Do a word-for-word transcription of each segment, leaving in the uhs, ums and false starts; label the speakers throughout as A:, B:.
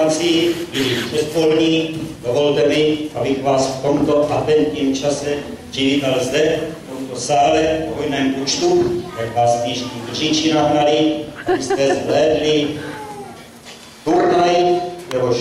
A: informací, byli přespolní. Dovolte mi, abych vás v tomto atentním čase přivítal zde, v tomto sále, v hojném počtu, jak vás spíš Křičí nahnali, abyste zhlédli turnaj, jehož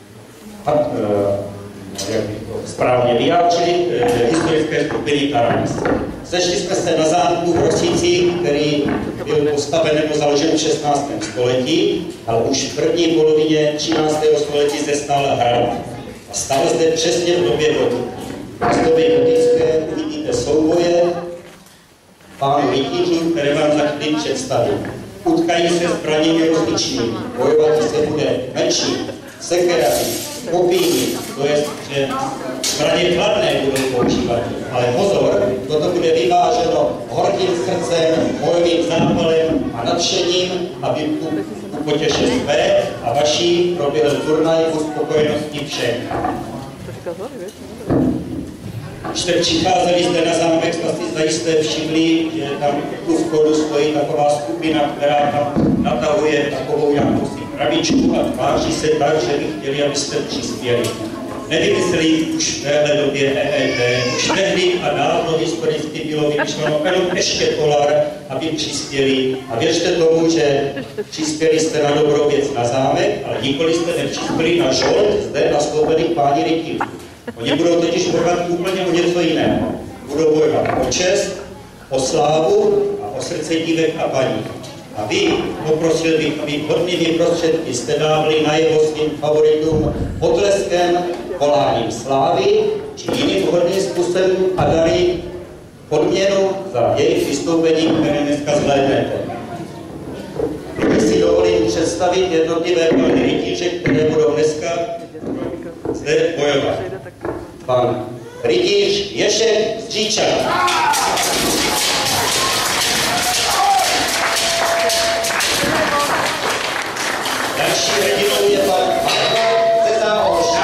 A: jak bych to správně vyjádřili, historické skupiny Taranis. Sešli jsme se na zámku v Rosicích, který byl postaven nebo založen v šestnáctém století, ale už v první polovině třináctého století zde stál hrad. A stál zde přesně v době gotiky. V době gotické uvidíte souboje pánů rytířů, které vám za chvíli představím. Utkají se zbraněmi rozličnými, bojovat se bude meči, sekerami, kopíny, to je, že zbraně chladné budou používat. Ale pozor, toto bude vyváženo horkým srdcem, bojovým zápalem a nadšením, aby tu potěšil své a vaší proběhl turnaj u spokojenosti všech. Když jste přicházeli zde na zámek, jste si zajisté všimli, že tam tu v chodu stojí taková skupina, která tam natahuje takovou nějakou si krabičku a tváří se tak, že by chtěli, abyste přispěli. Nevymysleli už v téhle době E E T, už tehdy a dávno historicky bylo vymyšleno jenom ještě kolar, aby přispěli. A věřte tomu, že přispěli jste na dobrou věc na zámek, ale nikoli jste nepřispěli na žolt zde na slobodných páni rytířů. Oni budou totiž bojovat úplně o něco jiného. Budou bojovat o čest, o slávu a o srdce dívek a paní. A vy, poprosil bych, aby hodnými prostředky jste dávali najevo svým favoritům potleskem, voláním slávy, či jiným vhodným způsobem a dali odměnu za jejich vystoupení, které dneska zhlédnete. Když si dovolím představit jednotlivé pány rytíře, které budou dneska zde bojovat. Pan rytíř Ješek Stříčan. Další hrdinou je pan Marko ze Záhoří.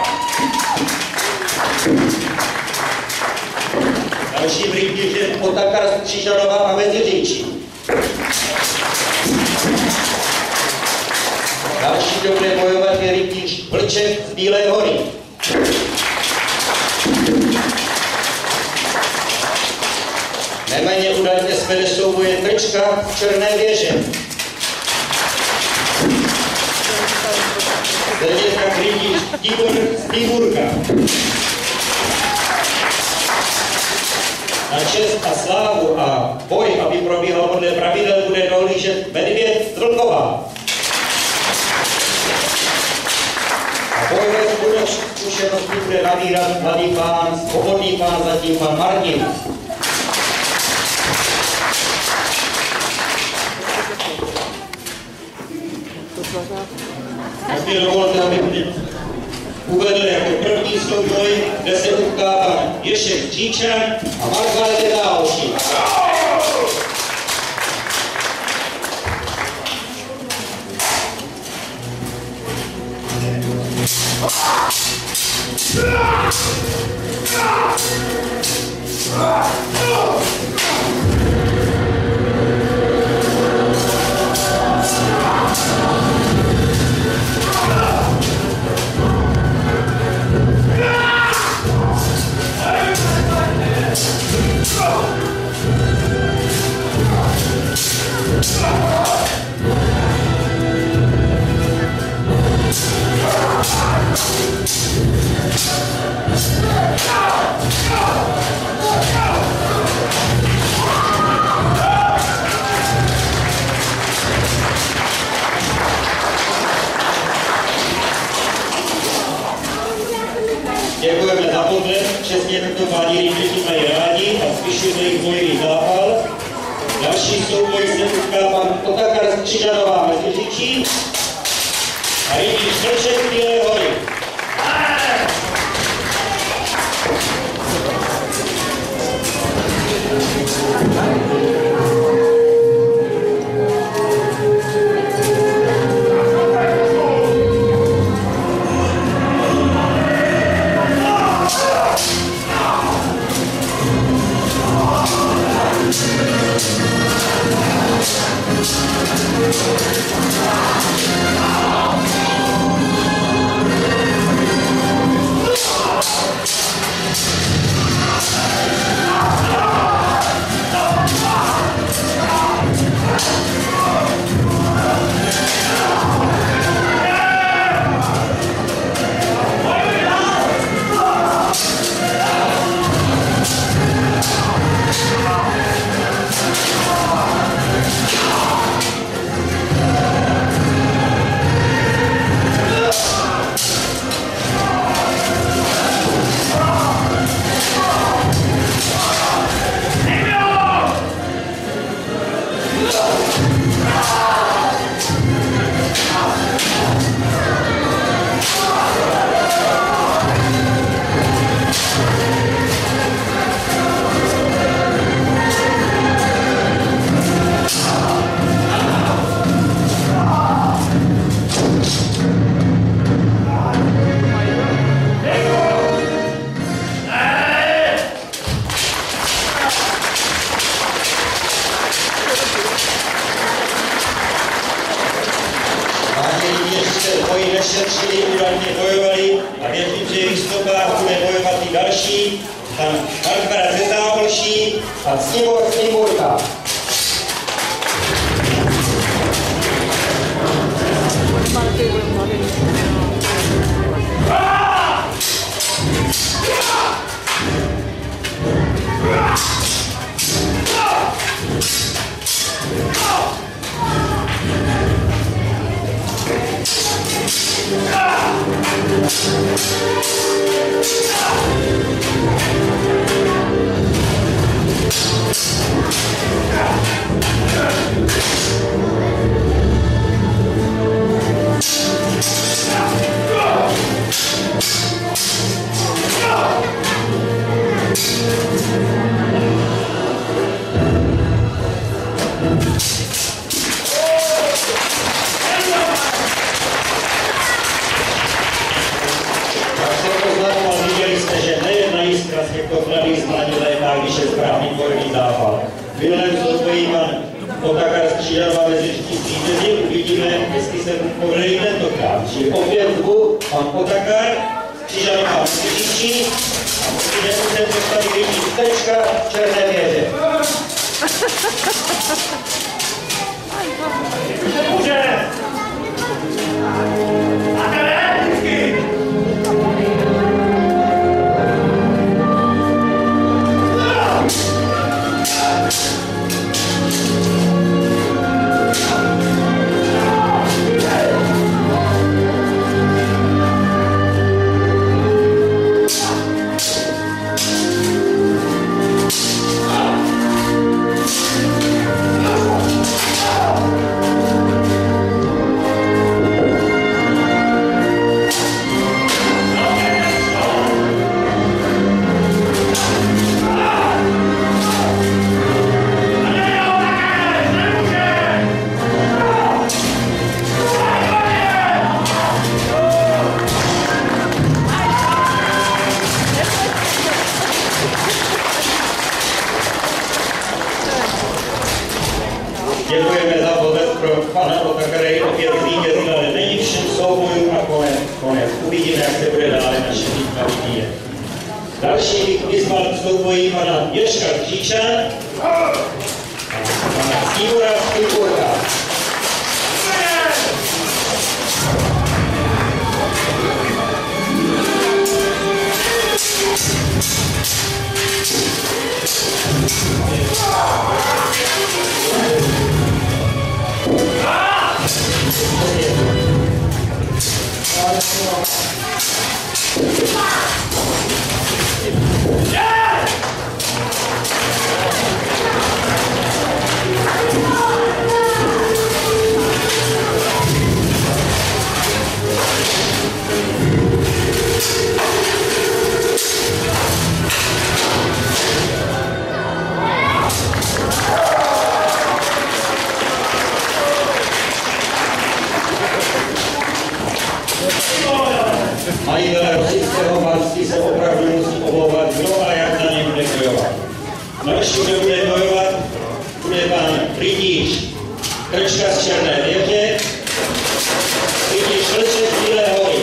A: Dalším rytířem Otakar z Křižanova a Meziříčí. Další, kdo bude bojovat, je rytíř Vlček z Bílé hory. Neméně údajně svede souboje Trčka v Černé věže. Zde je tak rytíř Tibor z Týburka. Na čest a slávu a boj, aby probíhal podle pravidel, bude dohlížet Medvěd z Vlkova. A bojové zkušenosti bude navírat mladý pán, svobodný pán, zatím pan Martin. Tak mi dovolte, abych uvedl jako první souboj, kde se utká pan Ješek Stříčan a Margalete Záhoří. Děkujeme za podlet, přesně takto páni rytíři mají rádi a zvyšuje jejich bojový zápal. Další souboj se utká pan Otakar z Křižanova Meziříčí a rytíř Vlček z Bílé hory.
B: Oh,
A: a Ctibor Cimburka. Děkujeme za potlesk pro pana Otakara, opět vítězil, ale není všem soubojům a konec, konec. Uvidíme, jak se bude dále naše výtka vyvíjet. Další bych vyzval k souboji pana Ježka Kříča a pana Ctibora Cimburka. Majitelé rosického panství se opravdu musí obávat, kdo a jak za ně bude bojovat. Další, kdo bude bojovat, bude pan Rytíř Krčka z Černé věže, Rytíř Vlček z Bílé hory.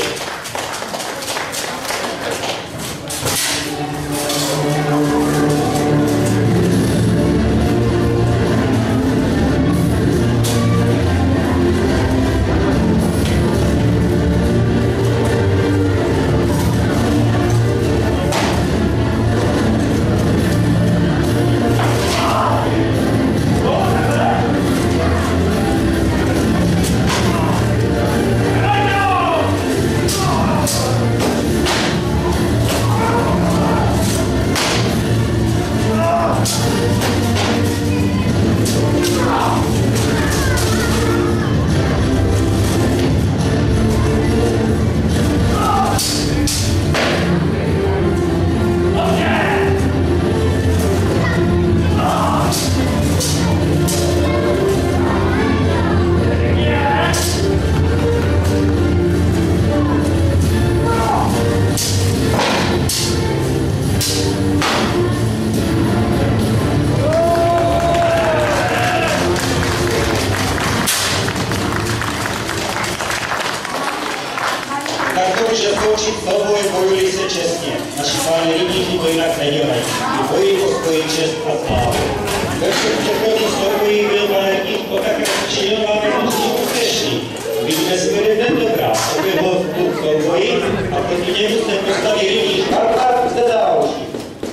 B: No!
A: tvoji čest a slávu. Ve všech přechodných soubojích byl Valerník o tak rozčinil máme značný úspěšný. Vidíme skvělý den dobrá, oběhl v souboji a proti němu se postaví rytíř Karpát ze Záhoří.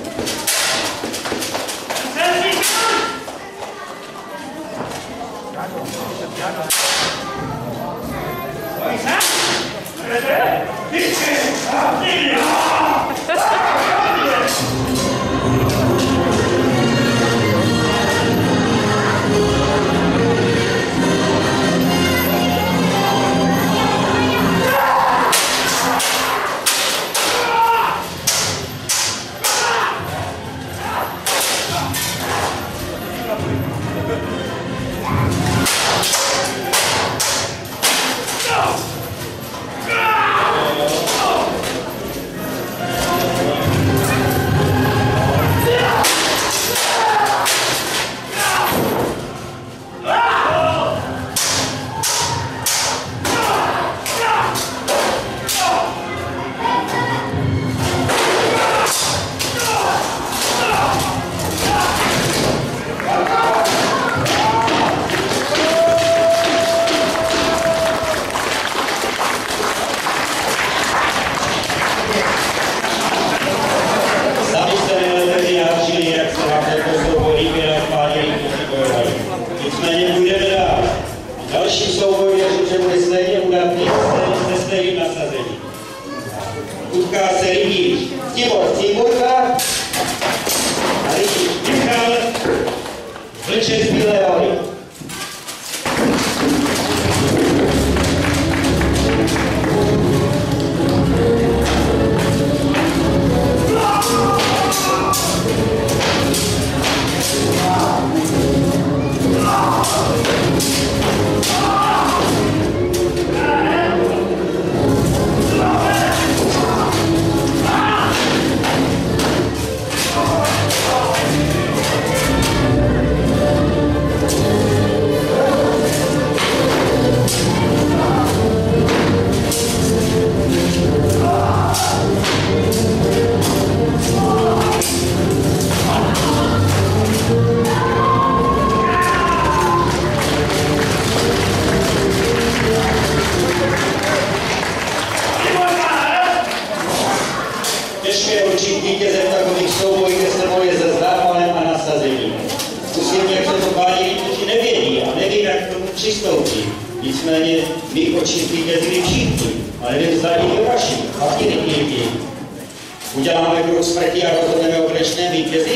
B: Uděláme kruh smrti a rozhodneme o konečném vítězi?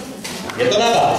B: Je to na vás.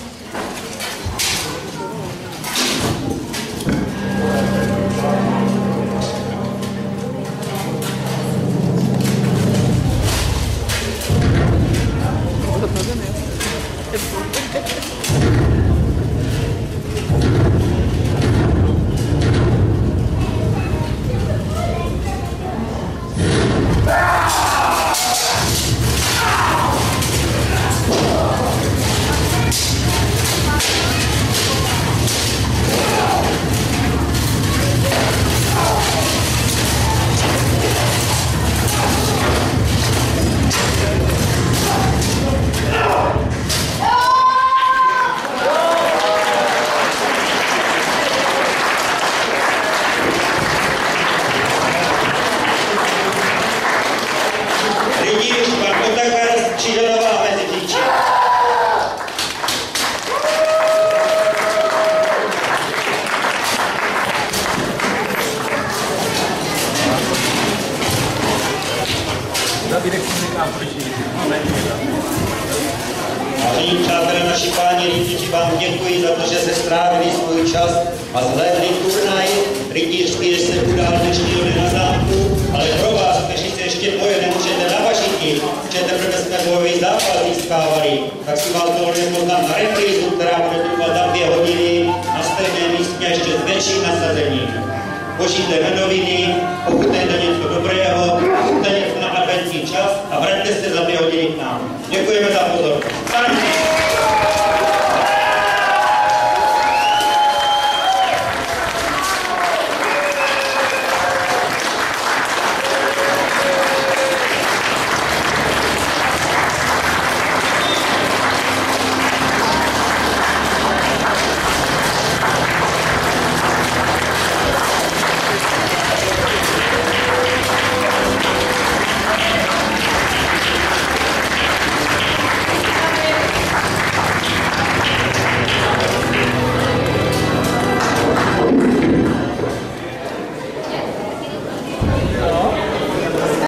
B: Vážení přátelé, naši páni rytíři, vám děkuji za to, že se strávili svůj čas a zhlédli turnaj rytířský, že se udál dnešního dne na zámku, ale pro vás, kteří se ještě boje nemůžete navažiti, že teprve jsme bojový zápas získávali, tak si vás dovolím poznat na reprízu, která bude trvat za dvě hodiny na stejném místě ještě s větším nasazením. Požijte medoviny, ochutnejte něco dobrého, ochutnejte něco na adventní čas a vraťte se za dvě hodiny k nám. Děkujeme za pozornost.